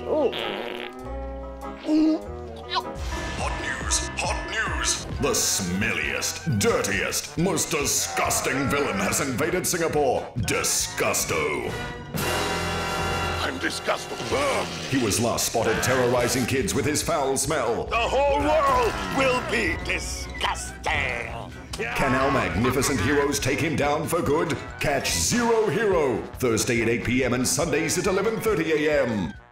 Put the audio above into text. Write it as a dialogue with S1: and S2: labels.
S1: Hot news! Hot news! The smelliest, dirtiest, most disgusting villain has invaded Singapore. Disgusto.
S2: I'm disgusted.
S1: He was last spotted terrorizing kids with his foul smell.
S2: The whole world will be disgusting.
S1: Can our magnificent heroes take him down for good? Catch Zero Hero, Thursday at 8 p.m. and Sundays at 11:30 a.m.